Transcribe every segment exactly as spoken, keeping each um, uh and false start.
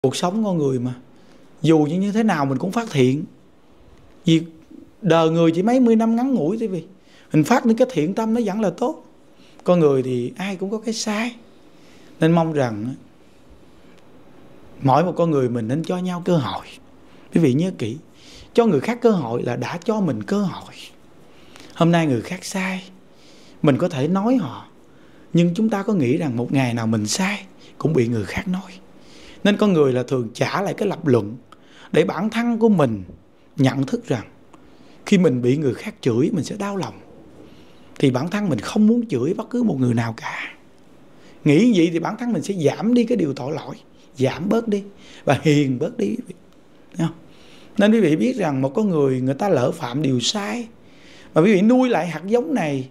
Cuộc sống con người mà, dù như thế nào mình cũng phát hiện. Vì đời người chỉ mấy mươi năm ngắn ngủi thôi, vì mình phát những cái thiện tâm nó vẫn là tốt. Con người thì ai cũng có cái sai. Nên mong rằng mỗi một con người mình nên cho nhau cơ hội. Quý vị nhớ kỹ, cho người khác cơ hội là đã cho mình cơ hội. Hôm nay người khác sai, mình có thể nói họ, nhưng chúng ta có nghĩ rằng một ngày nào mình sai cũng bị người khác nói. Nên con người là thường trả lại cái lập luận để bản thân của mình nhận thức rằng khi mình bị người khác chửi mình sẽ đau lòng, thì bản thân mình không muốn chửi bất cứ một người nào cả. Nghĩ vậy thì bản thân mình sẽ giảm đi cái điều tội lỗi, giảm bớt đi và hiền bớt đi. Nên quý vị biết rằng một con người người ta lỡ phạm điều sai, mà quý vị nuôi lại hạt giống này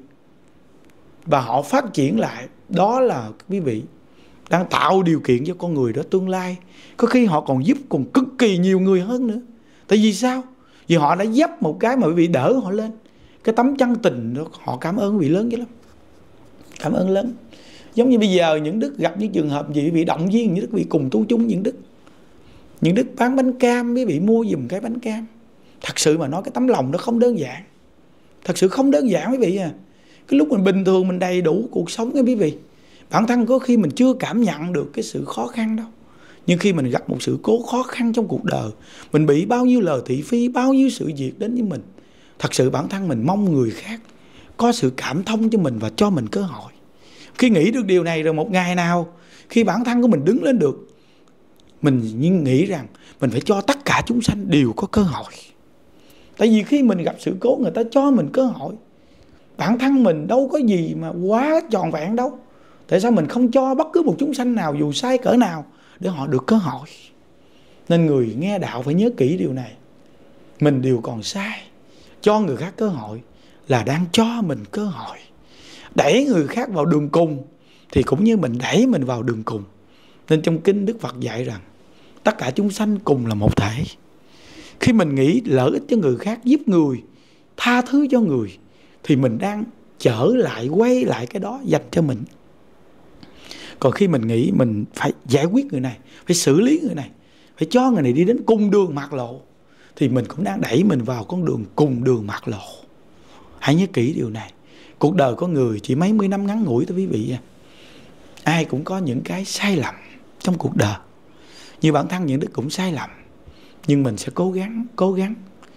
và họ phát triển lại, đó là quý vị đang tạo điều kiện cho con người đó tương lai có khi họ còn giúp còn cực kỳ nhiều người hơn nữa. Tại vì sao? Vì họ đã giúp một cái mà quý vị đỡ họ lên. Cái tấm chân tình đó, họ cảm ơn quý vị lớn dữ lắm. Cảm ơn lớn. Giống như bây giờ những Đức gặp những trường hợp gì quý vị động viên những Đức, quý vị cùng tu chung những Đức. Những Đức bán bánh cam, quý vị mua giùm cái bánh cam. Thật sự mà nói cái tấm lòng nó không đơn giản. Thật sự không đơn giản quý vị à. Cái lúc mình bình thường mình đầy đủ cuộc sống cái quý vị, bản thân có khi mình chưa cảm nhận được cái sự khó khăn đâu. Nhưng khi mình gặp một sự cố khó khăn trong cuộc đời, mình bị bao nhiêu lời thị phi, bao nhiêu sự việc đến với mình, thật sự bản thân mình mong người khác có sự cảm thông cho mình và cho mình cơ hội. Khi nghĩ được điều này rồi, một ngày nào khi bản thân của mình đứng lên được, mình nghĩ rằng mình phải cho tất cả chúng sanh đều có cơ hội. Tại vì khi mình gặp sự cố, người ta cho mình cơ hội. Bản thân mình đâu có gì mà quá tròn vẹn đâu. Tại sao mình không cho bất cứ một chúng sanh nào dù sai cỡ nào để họ được cơ hội? Nên người nghe đạo phải nhớ kỹ điều này. Mình đều còn sai. Cho người khác cơ hội là đang cho mình cơ hội. Đẩy người khác vào đường cùng thì cũng như mình đẩy mình vào đường cùng. Nên trong kinh Đức Phật dạy rằng tất cả chúng sanh cùng là một thể. Khi mình nghĩ lợi ích cho người khác, giúp người, tha thứ cho người, thì mình đang trở lại, quay lại cái đó dành cho mình. Còn khi mình nghĩ mình phải giải quyết người này, phải xử lý người này, phải cho người này đi đến cùng đường mạt lộ, thì mình cũng đang đẩy mình vào con đường cùng đường mạt lộ. Hãy nhớ kỹ điều này. Cuộc đời có người chỉ mấy mươi năm ngắn ngủi thôi quý vị. Ai cũng có những cái sai lầm trong cuộc đời. Như bản thân những Đức cũng sai lầm. Nhưng mình sẽ cố gắng, cố gắng.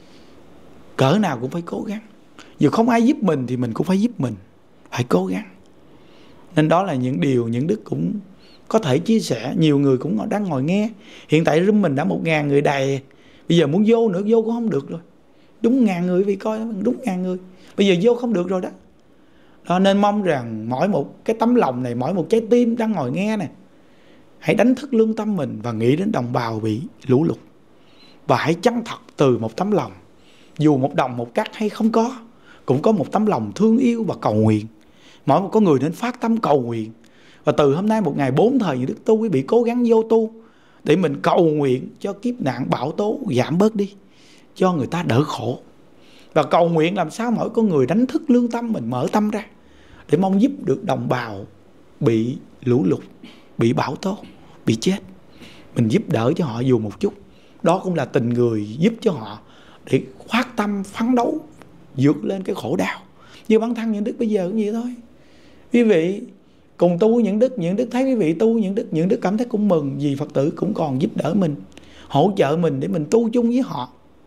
Cỡ nào cũng phải cố gắng. Dù không ai giúp mình thì mình cũng phải giúp mình. Phải cố gắng. Nên đó là những điều những Đức cũng có thể chia sẻ. Nhiều người cũng đang ngồi nghe. Hiện tại room mình đã một ngàn người đầy. Bây giờ muốn vô nữa vô cũng không được rồi. Đúng ngàn người vì coi đúng ngàn người. Bây giờ vô không được rồi đó. Đó nên mong rằng mỗi một cái tấm lòng này, mỗi một trái tim đang ngồi nghe này, hãy đánh thức lương tâm mình và nghĩ đến đồng bào bị lũ lụt. Và hãy chân thật từ một tấm lòng. Dù một đồng một cắt hay không có, cũng có một tấm lòng thương yêu và cầu nguyện. Mỗi một con người nên phát tâm cầu nguyện. Và từ hôm nay một ngày bốn thời những Đức tu, quý vị cố gắng vô tu để mình cầu nguyện cho kiếp nạn bão tố giảm bớt đi, cho người ta đỡ khổ. Và cầu nguyện làm sao mỗi con người đánh thức lương tâm mình, mở tâm ra để mong giúp được đồng bào bị lũ lụt, bị bão tố, bị chết. Mình giúp đỡ cho họ dù một chút. Đó cũng là tình người giúp cho họ để phát tâm phấn đấu vượt lên cái khổ đau. Như bản thân những Đức bây giờ cũng vậy thôi. Quý vị cùng tu những Đức, những Đức thấy quý vị tu những Đức, những Đức cảm thấy cũng mừng vì Phật tử cũng còn giúp đỡ mình, hỗ trợ mình để mình tu chung với họ.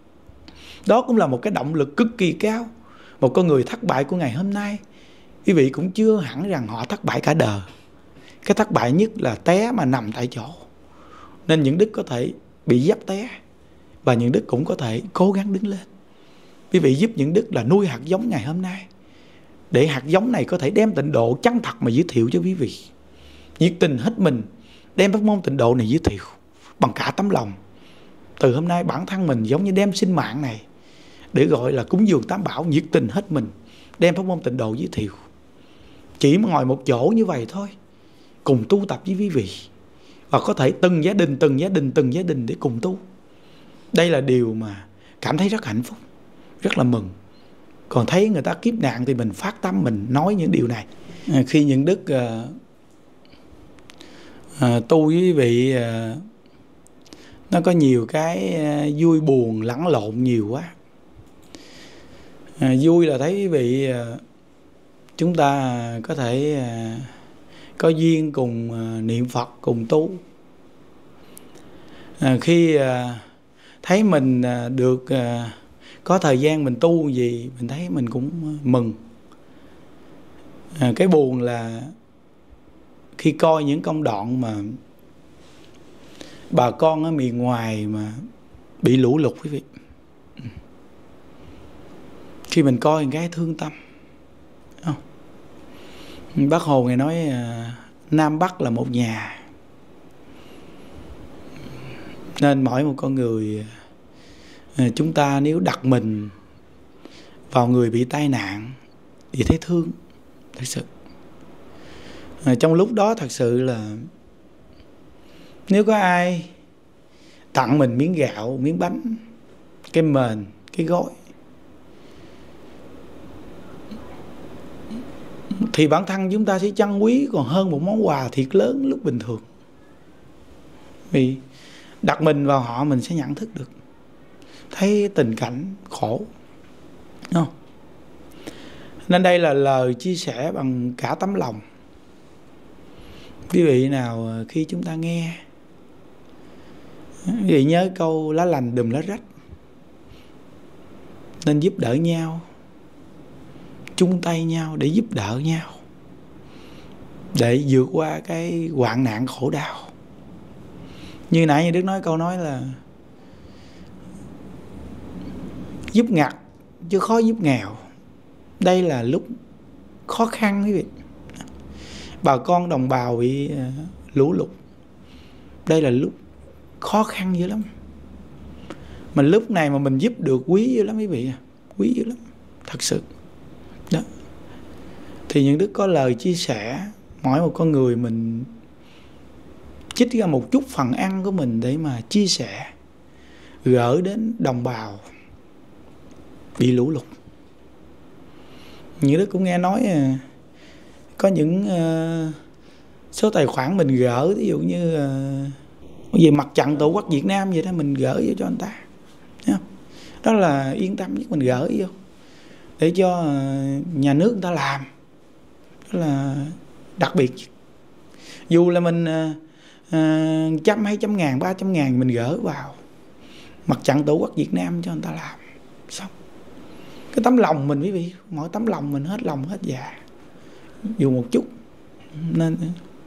Đó cũng là một cái động lực cực kỳ cao. Một con người thất bại của ngày hôm nay, quý vị cũng chưa hẳn rằng họ thất bại cả đời. Cái thất bại nhất là té mà nằm tại chỗ. Nên những Đức có thể bị dấp té, và những Đức cũng có thể cố gắng đứng lên. Quý vị giúp những Đức là nuôi hạt giống ngày hôm nay, để hạt giống này có thể đem tịnh độ chân thật mà giới thiệu cho quý vị. Nhiệt tình hết mình đem pháp môn tịnh độ này giới thiệu bằng cả tấm lòng. Từ hôm nay bản thân mình giống như đem sinh mạng này để gọi là cúng dường Tam Bảo, nhiệt tình hết mình đem pháp môn tịnh độ giới thiệu. Chỉ ngồi một chỗ như vậy thôi, cùng tu tập với quý vị. Và có thể từng gia đình, từng gia đình, từng gia đình để cùng tu. Đây là điều mà cảm thấy rất hạnh phúc, rất là mừng. Còn thấy người ta kiếp nạn thì mình phát tâm mình nói những điều này. À, khi những Đức à, à, tu với quý vị à, nó có nhiều cái vui buồn lẫn lộn nhiều quá. À, vui là thấy quý vị chúng ta có thể có duyên cùng niệm Phật, cùng tu. À, khi thấy mình được có thời gian mình tu gì, mình thấy mình cũng mừng. À, cái buồn là khi coi những công đoạn mà bà con ở miền ngoài mà bị lũ lụt quý vị, khi mình coi một cái thương tâm. Không? Bác Hồ ngày nói Nam Bắc là một nhà, nên mỗi một con người chúng ta nếu đặt mình vào người bị tai nạn thì thấy thương thật sự. À, trong lúc đó thật sự là nếu có ai tặng mình miếng gạo, miếng bánh, cái mền, cái gói, thì bản thân chúng ta sẽ trân quý còn hơn một món quà thiệt lớn lúc bình thường. Vì đặt mình vào họ mình sẽ nhận thức được, thấy tình cảnh khổ, đúng không? Nên đây là lời chia sẻ bằng cả tấm lòng. Quý vị nào khi chúng ta nghe, quý vị nhớ câu lá lành đùm lá rách, nên giúp đỡ nhau, chung tay nhau để giúp đỡ nhau, để vượt qua cái hoạn nạn khổ đau. Như nãy như Đức nói câu nói là giúp ngặt chứ khó giúp nghèo. Đây là lúc khó khăn quý vị. Bà con đồng bào bị lũ lụt, đây là lúc khó khăn dữ lắm. Mình lúc này mà mình giúp được quý dữ lắm quý vị, quý dữ lắm, thật sự. Đó. Thì những Đức có lời chia sẻ, mỗi một con người mình trích ra một chút phần ăn của mình để mà chia sẻ, gửi đến đồng bào bị lũ lụt. Những Đức cũng nghe nói có những uh, số tài khoản mình gửi, ví dụ như uh, về mặt trận Tổ quốc Việt Nam vậy đó, mình gửi vô cho anh ta. Thấy không? Đó là yên tâm nhất, mình gửi vô để cho uh, nhà nước người ta làm. Đó là đặc biệt. Dù là mình uh, uh, trăm, hai trăm ngàn, ba trăm ngàn mình gửi vào mặt trận Tổ quốc Việt Nam cho người ta làm. Xong. Cái tấm lòng mình quý vị, mỗi tấm lòng mình hết lòng hết dạ, dù một chút. Nên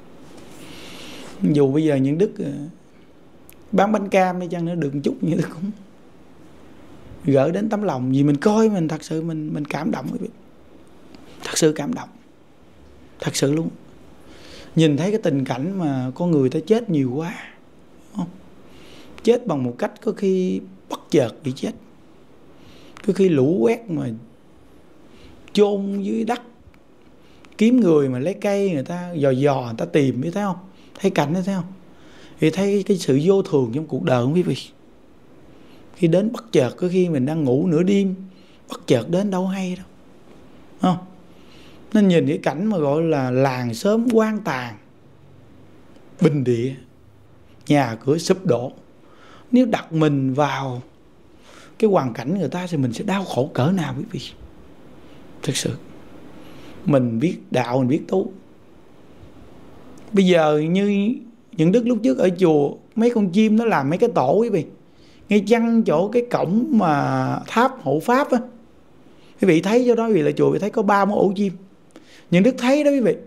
dù bây giờ những Đức bán bánh cam đi chăng nữa được một chút, những Đức cũng gửi đến tấm lòng. Vì mình coi mình thật sự mình mình cảm động quý vị, thật sự cảm động, thật sự luôn. Nhìn thấy cái tình cảnh mà con người ta chết nhiều quá, không? Chết bằng một cách có khi bất chợt bị chết, có khi lũ quét mà chôn dưới đất, kiếm người mà lấy cây người ta dò dò người ta tìm, biết thấy không? Thấy cảnh đó thấy không? Thì thấy cái sự vô thường trong cuộc đời không quý vị? Khi đến bất chợt, có khi mình đang ngủ nửa đêm, bất chợt đến đâu hay đâu, không? Nên nhìn cái cảnh mà gọi là làng xóm hoang tàn, bình địa, nhà cửa sụp đổ, nếu đặt mình vào cái hoàn cảnh người ta thì mình sẽ đau khổ cỡ nào quý vị? Thật sự. Mình biết đạo, mình biết tu. Bây giờ như những Đức lúc trước ở chùa, mấy con chim nó làm mấy cái tổ quý vị, ngay chăng chỗ cái cổng mà tháp hộ pháp á, quý vị thấy chỗ đó quý vị là chùa, quý vị thấy có ba món ổ chim. Những Đức thấy đó quý vị,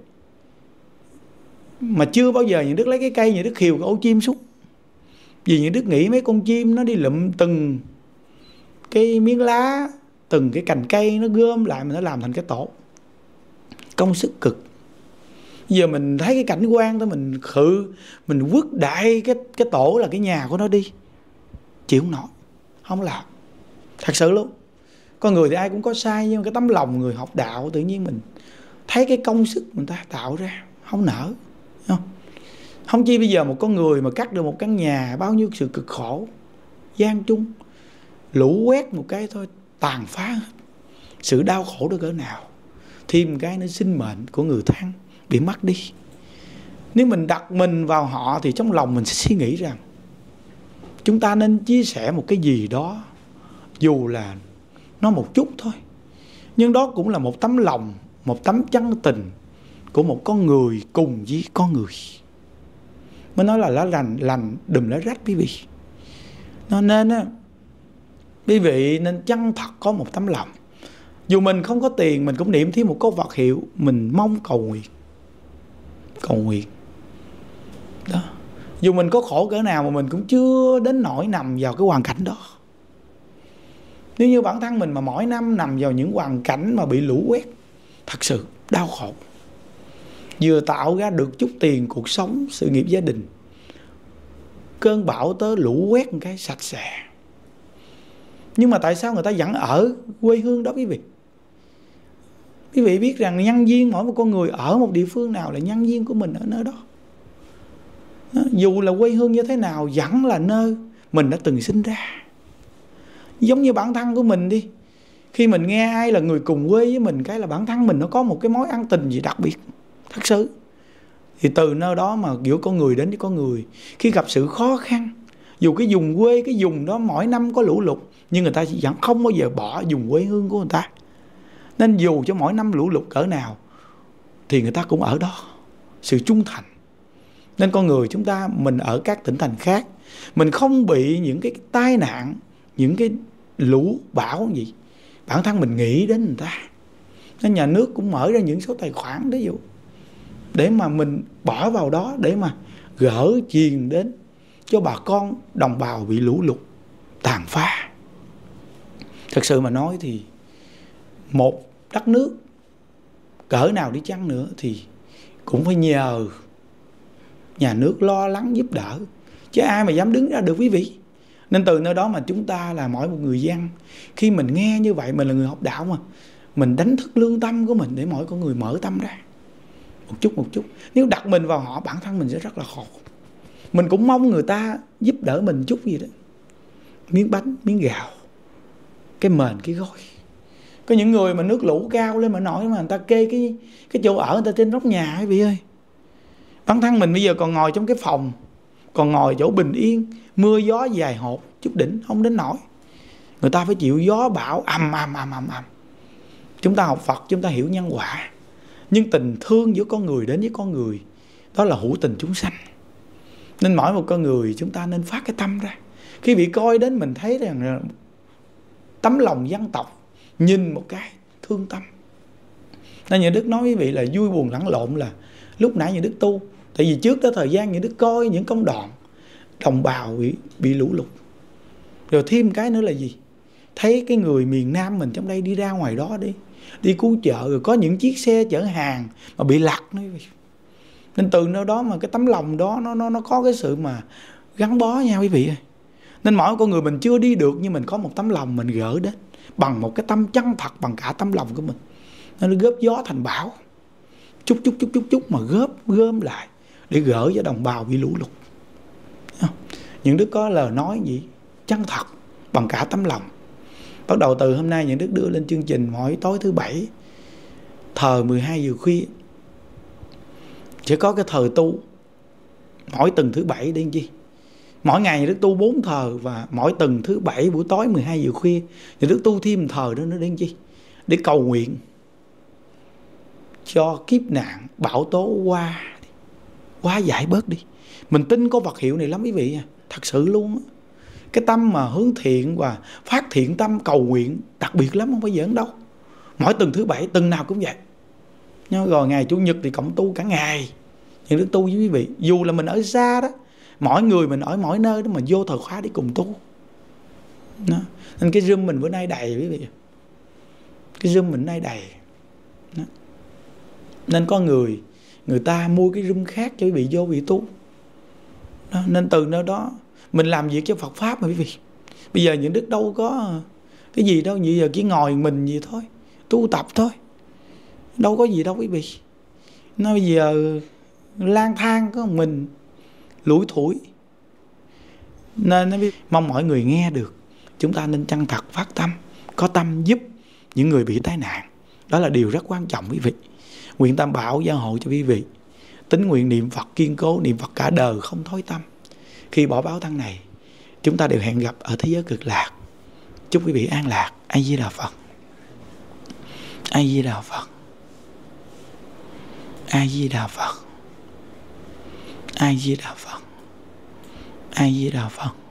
mà chưa bao giờ những Đức lấy cái cây những Đức khiều cái ổ chim xuống. Vì những Đức nghĩ mấy con chim nó đi lụm từng cái miếng lá, từng cái cành cây nó gom lại mà nó làm thành cái tổ, công sức cực. Giờ mình thấy cái cảnh quan đó mình khự, mình quất đại cái cái tổ là cái nhà của nó đi, chịu không nổi, không làm. Thật sự luôn. Con người thì ai cũng có sai, nhưng mà cái tấm lòng người học đạo tự nhiên mình thấy cái công sức người ta tạo ra không nỡ, không? Không chi bây giờ một con người mà cắt được một căn nhà, bao nhiêu sự cực khổ, gian chung, lũ quét một cái thôi tàn phá hết. Sự đau khổ đó cỡ nào. Thêm cái nữa sinh mệnh của người thân bị mất đi. Nếu mình đặt mình vào họ thì trong lòng mình sẽ suy nghĩ rằng chúng ta nên chia sẻ một cái gì đó, dù là nó một chút thôi, nhưng đó cũng là một tấm lòng, một tấm chân tình của một con người cùng với con người. Mới nói là lá lành lành đùm lá rách quý vị. Nó nên á, quý vị nên chân thật có một tấm lòng. Dù mình không có tiền, mình cũng niệm thêm một câu Phật hiệu, mình mong cầu nguyện. Cầu nguyện đó. Dù mình có khổ cỡ nào mà mình cũng chưa đến nỗi nằm vào cái hoàn cảnh đó. Nếu như bản thân mình mà mỗi năm nằm vào những hoàn cảnh mà bị lũ quét, thật sự đau khổ. Vừa tạo ra được chút tiền, cuộc sống, sự nghiệp gia đình, cơn bão tới lũ quét một cái sạch sẽ. Nhưng mà tại sao người ta vẫn ở quê hương đó quý vị? Quý vị biết rằng nhân duyên mỗi một con người ở một địa phương nào là nhân duyên của mình ở nơi đó. Dù là quê hương như thế nào, vẫn là nơi mình đã từng sinh ra. Giống như bản thân của mình đi, khi mình nghe ai là người cùng quê với mình, cái là bản thân mình nó có một cái mối ân tình gì đặc biệt, thật sự. Thì từ nơi đó mà giữa con người đến với con người, khi gặp sự khó khăn, dù cái vùng quê, cái vùng đó mỗi năm có lũ lụt, nhưng người ta vẫn không bao giờ bỏ vùng quê hương của người ta. Nên dù cho mỗi năm lũ lụt cỡ nào thì người ta cũng ở đó. Sự trung thành. Nên con người chúng ta, mình ở các tỉnh thành khác, mình không bị những cái tai nạn, những cái lũ bão gì, bản thân mình nghĩ đến người ta. Nên nhà nước cũng mở ra những số tài khoản ví dụ để mà mình bỏ vào đó, để mà gỡ truyền đến cho bà con đồng bào bị lũ lụt tàn phá. Thật sự mà nói thì một đất nước cỡ nào đi chăng nữa thì cũng phải nhờ nhà nước lo lắng giúp đỡ, chứ ai mà dám đứng ra được quý vị. Nên từ nơi đó mà chúng ta là mỗi một người dân, khi mình nghe như vậy, mình là người học đạo mà, mình đánh thức lương tâm của mình để mỗi con người mở tâm ra một chút một chút. Nếu đặt mình vào họ, bản thân mình sẽ rất là khổ. Mình cũng mong người ta giúp đỡ mình chút gì đó, miếng bánh, miếng gạo, cái mền, cái gối. Có những người mà nước lũ cao lên mà nổi mà người ta kê cái, cái chỗ ở người ta trên nóc nhà quý vị ơi. Bản thân mình bây giờ còn ngồi trong cái phòng, còn ngồi chỗ bình yên, mưa gió dài hột chút đỉnh không đến nổi. Người ta phải chịu gió bão ầm ầm ầm ầm ầm. Chúng ta học Phật, chúng ta hiểu nhân quả. Nhưng tình thương giữa con người đến với con người, đó là hữu tình chúng sanh. Nên mỗi một con người chúng ta nên phát cái tâm ra. Khi bị coi đến mình thấy rằng tấm lòng dân tộc, nhìn một cái thương tâm. Nên nhà Đức nói với vị là vui buồn lẫn lộn là lúc nãy nhà Đức tu. Tại vì trước đó thời gian nhà Đức coi những công đoạn đồng bào bị, bị lũ lụt. Rồi thêm cái nữa là gì? Thấy cái người miền Nam mình trong đây đi ra ngoài đó đi, đi cứu trợ, rồi có những chiếc xe chở hàng mà bị lật nữa. Nên từ nơi đó mà cái tấm lòng đó nó, nó, nó có cái sự mà gắn bó nhau quý vị ơi. Nên mỗi con người mình chưa đi được, nhưng mình có một tấm lòng mình gỡ đến bằng một cái tâm chân thật, bằng cả tấm lòng của mình. Nó góp gió thành bão, chút chút chút chút chút mà góp gom lại để gỡ cho đồng bào bị lũ lụt. Những đứa có lời nói gì chân thật bằng cả tấm lòng. Bắt đầu từ hôm nay những đứa đưa lên chương trình mỗi tối thứ bảy thờ mười hai giờ khuya, sẽ có cái thờ tu mỗi tuần thứ bảy để làm chi? Mỗi ngày nhà Đức tu bốn thờ, và mỗi tuần thứ bảy buổi tối mười hai giờ khuya nhà Đức tu thêm thờ đó nữa để làm chi? Để cầu nguyện cho kiếp nạn bão tố qua qua giải bớt đi. Mình tin có vật hiệu này lắm quý vị à, thật sự luôn á. Cái tâm mà hướng thiện và phát thiện tâm cầu nguyện đặc biệt lắm, không phải giỡn đâu. Mỗi tuần thứ bảy, tuần nào cũng vậy. Nhưng rồi ngày Chủ nhật thì cộng tu cả ngày. Những đứa tu với quý vị, dù là mình ở xa đó, mỗi người mình ở mỗi nơi đó mà vô thời khóa để cùng tu đó. Nên cái Zoom mình bữa nay đầy quý vị, cái Zoom mình nay đầy đó. Nên có người người ta mua cái Zoom khác cho quý vị vô vị tu đó. Nên từ nơi đó mình làm việc cho Phật Pháp mà quý vị. Bây giờ những đức đâu có cái gì đâu, bây giờ chỉ ngồi mình gì thôi, tu tập thôi, đâu có gì đâu quý vị. Nó bây giờ lang thang có một mình lủi thủi. Nên nó biết mong mọi người nghe được. Chúng ta nên chân thật phát tâm, có tâm giúp những người bị tai nạn. Đó là điều rất quan trọng quý vị. Nguyện Tam Bảo gia hộ cho quý vị tín nguyện niệm Phật kiên cố, niệm Phật cả đời không thối tâm. Khi bỏ báo thân này, chúng ta đều hẹn gặp ở thế giới cực lạc. Chúc quý vị an lạc. A Di Đà Phật. A Di Đà Phật. A Di Đà Phật. A Di Đà Phật. A Di Đà Phật.